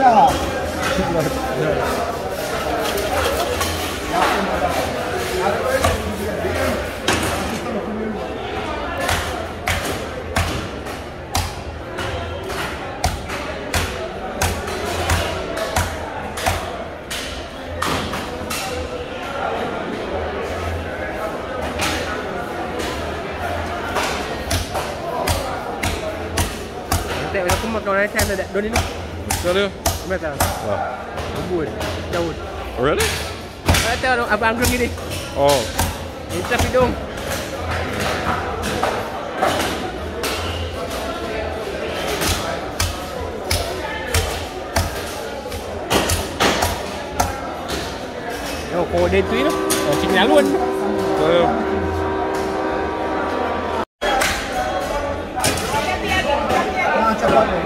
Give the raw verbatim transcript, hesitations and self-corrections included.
Dah. Tengok aku makan orang China dah. Don ini. Betul dia? Betul. Wah. Bubur. Daun. Really? Betul abang anggur gini. Oh. Hisap hidung. Oh, kode tu itu. Oh, cik alun. Betul dia? Macam mana?